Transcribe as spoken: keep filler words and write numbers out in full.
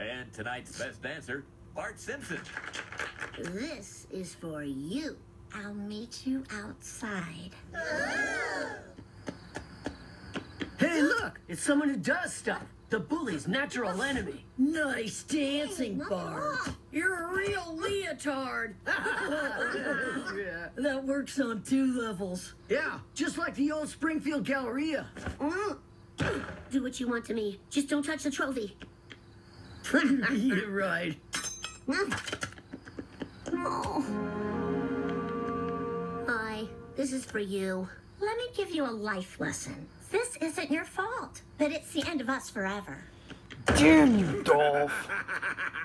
And tonight's best dancer, Bart Simpson. This is for you. I'll meet you outside. Hey, look! It's someone who does stuff. The Bullies' natural enemy. Nice dancing, Hey, Bart. You're a real leotard. Yeah. That works on two levels. Yeah, just like the old Springfield Galleria. Do what you want to me. Just don't touch the trophy. You're right. Oh. Hi, this is for you. Let me give you a life lesson. This isn't your fault, but it's the end of us forever. Damn you, Dolph.